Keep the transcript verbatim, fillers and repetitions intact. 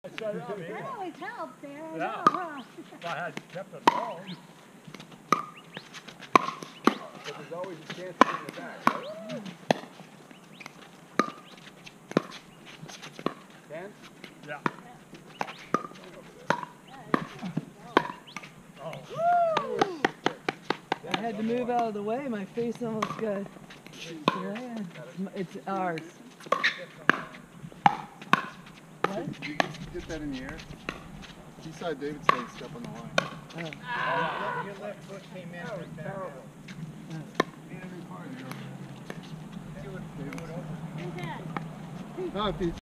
So, I mean, That always helps there. I yeah. know, huh? If I had kept it low. But there's always a chance to get it back, right? Ten? Yeah. Oh. I had to move out of the way. My face almost got. Yeah, it's ours. What? Did you get that in the air? He saw David say step on the line. Oh. Oh. Your left foot came in. That was terrible. See what, see what Who's that? No, if he